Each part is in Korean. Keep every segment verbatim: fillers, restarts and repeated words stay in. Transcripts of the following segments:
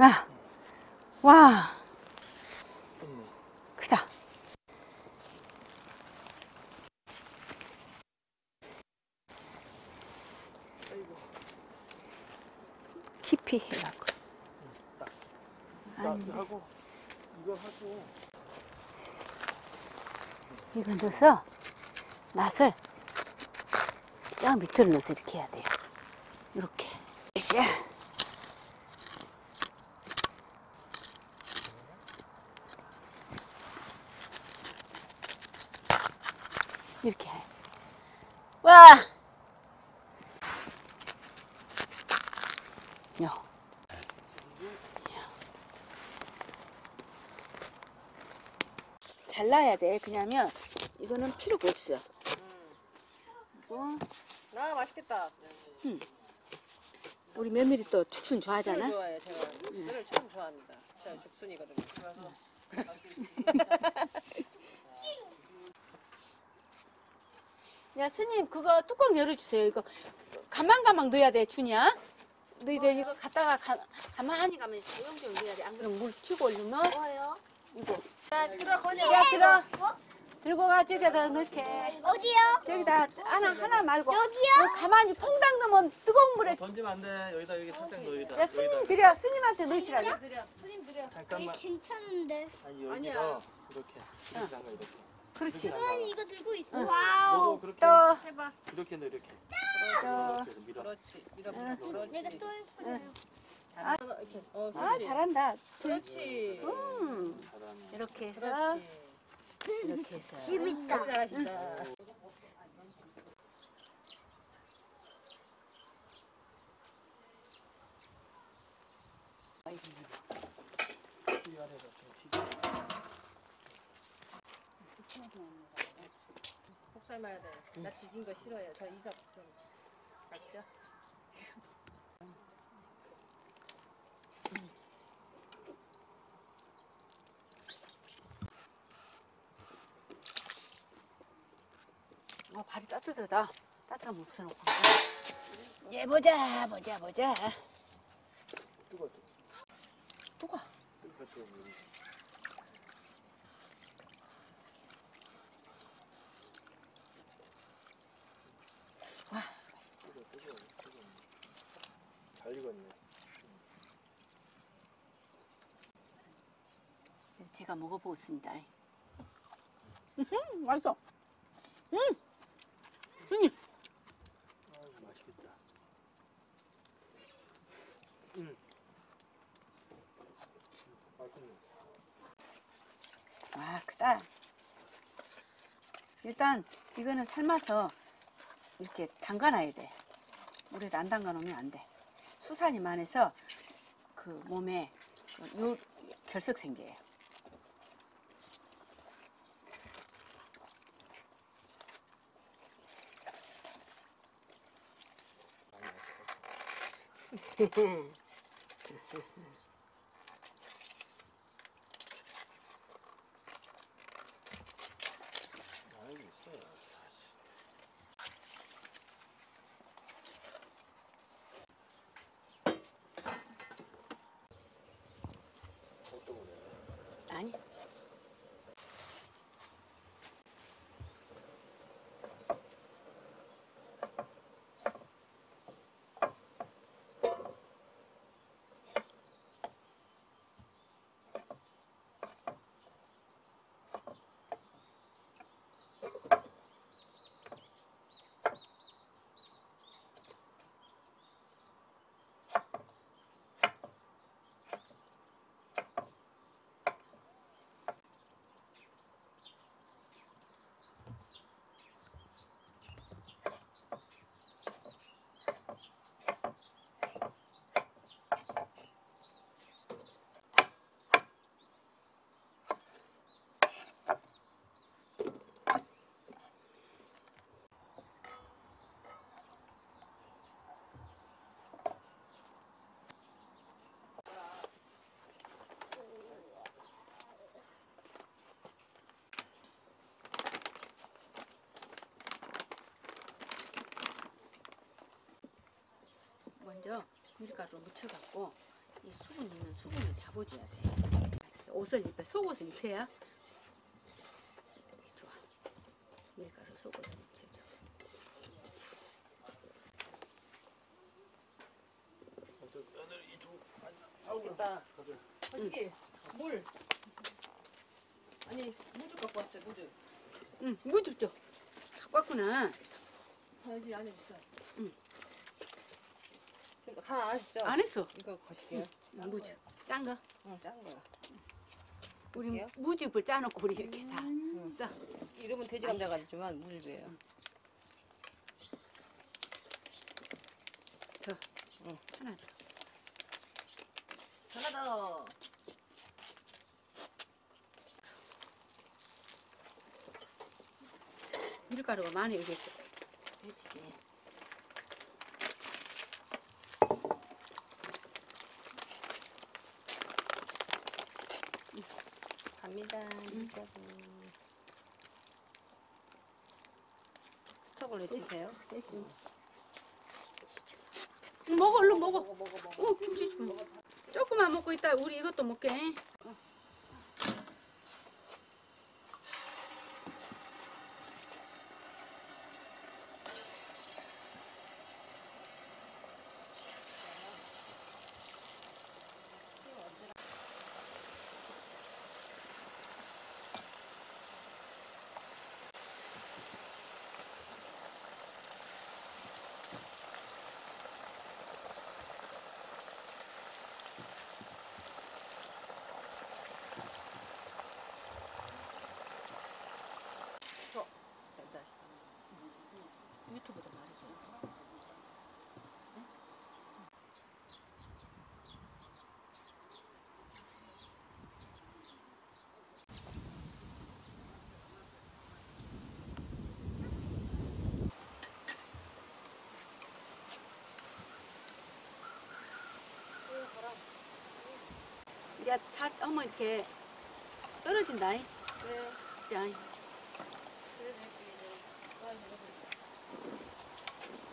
아, 와, 크다. 깊이 해갖고. 아니, 하고 이거 하고 이거 넣어서 낫을 저 밑으로 넣어서 이렇게 해야 돼요. 이렇게. 으쌰. 이렇게 해. 와! 요. 잘라야 돼. 그냐면 이거는 필요가 없어. 음. 아, 맛있겠다. 음. 우리 며느리 또 죽순 좋아하잖아. 술 좋아해요, 제가. 술을 참 좋아합니다. 제가 죽순이거든요. 야, 스님, 그거 뚜껑 열어주세요. 이거 가만가만 넣어야 돼, 준이야. 너희들 이거 갖다가 가, 가만히 가면 조용조용 넣어야 돼. 안 그러면 물 튀고 올리면. 뭐요? 이거. 자, 들어, 거냐. 야, 들어. 들고 가, 저기다 넣게. 어디요? 저기다, 하나, 하나 말고. 여기요? 어, 가만히 퐁당 넣으면 뜨거운 물에. 던지면 안 돼. 여기다 여기 살짝 넣어 여기다. 야, 스님 여기다. 드려. 스님한테 넣으시라고. 드려. 스님 드려. 잠깐만. 괜찮은데. 아니 여기서 아니야. 이렇게 이렇게 잠가 이렇게. 그렇지. 수건이 이거 들고 있어. 너도 와우. 그렇게 또, 해봐. 이렇게 넣어 이렇게. 또. 이렇게 밀어. 그렇지. 밀어, 응. 그렇지. 내가 또 했어요. 아, 이렇게. 어, 아, 그렇지. 잘한다. 그렇지. 음. 잘하네. 이렇게 해서. 그렇지. 이렇게 해서. 재밌다. 잘하신다. 이 아래로 좀 튀겨. 푹 삶아야 돼. 나 지긴 거 싫어요. 저 이가 좀 가시죠. 어, 발이 따뜻하다. 따뜻한 물 부숴놓고. 예, 보자, 보자, 보자. 뜨거. 뜨거. 뜨거 뜨거. 와, 뜨거 뜨거 뜨거. 잘 익었네. 제가 먹어보겠습니다. 음, 맛있어. 음, 음. 아이고 맛있겠다. 음. 맛있네. 와, 크다. 일단 이거는 삶아서 이렇게 담가놔야 돼. 물에다 안 담가놓으면 안 돼. 수산이 많아서 그 몸에 요 결석 생겨요. 아이고 있어요. 다시. 어떤 거래? 아니. 먼저 밀가루 묻혀갖고 이 수분 있는 수분을 잡아줘야 돼. 옷을 입혀, 속옷을 입혀야 좋아. 밀가루 속옷을 입혀줘. 애들 이쪽 맛있겠다. 거시기 물. 아니 무주 갖고 왔어요. 무주. 응, 무즙 줘. 갖고 왔구나. 아, 여기 안에 있어. 응. 그러니까 다 아시죠? 안 했어. 이거 거시기요? 응, 무즙. 짠 거. 응, 짠 거야. 우리 볼게요. 무즙을 짜놓고 우리 이렇게 다 써. 이름은 돼지 감자가 아니지만 무즙이에요. 더. 응. 하나 더. 하나 더. 밀가루가 많이 이게 되지. 갑니다. 밀가루. 스톱을 외치세요. 대신. 먹어, 얼른 먹어. 먹어 먹어 먹어. 어, 김치 좀. 조금만 먹고 있다 우리 이것도 먹게. 어. 된다 싶어. 유튜브도 말해줘. 이제 다 어머 이렇게 떨어진다. 이. 네. 자, 그래서 이렇게 이제 도와주고 그러죠.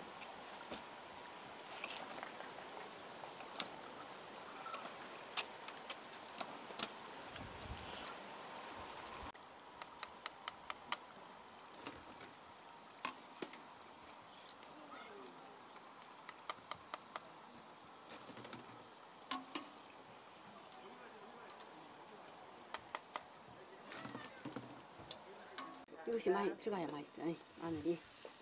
이것이 많이 들어가야 맛있어. 이, 마늘이.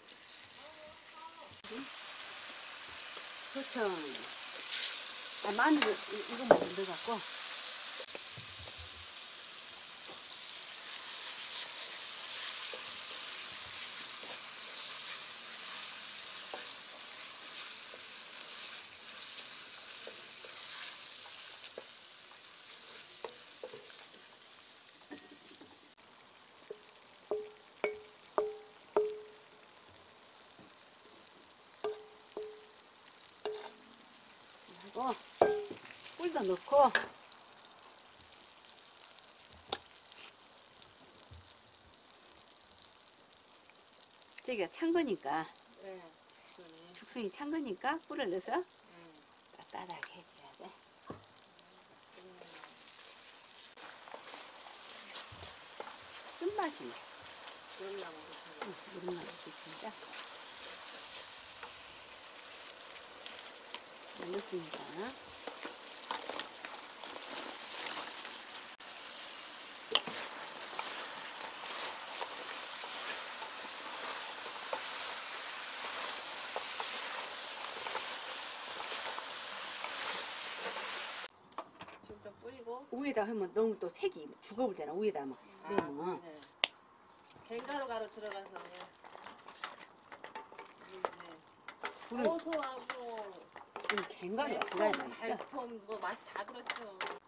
그렇죠. 아, 마늘 이- 이거만 넣어갖고. 그리고 꿀도 넣고. 저기가 찬 거니까, 네. 그러네. 죽순이 찬 거니까 꿀을 넣어서 응. 따뜻하게 해줘야 돼. 쓴맛이 나. 그런 나무 응, 무슨 맛이 있습니다. 잘 넣습니다. 지금 좀 뿌리고. 위에다 하면 너무 또 색이 죽어버리잖아. 위에다 하면. 그러면 네. 갱가루 가루 들어가서 그냥 불을 고소하고 좀 갱가루가 들어야 달콤, 맛있어. 달콤 뭐 맛이 다 들었어.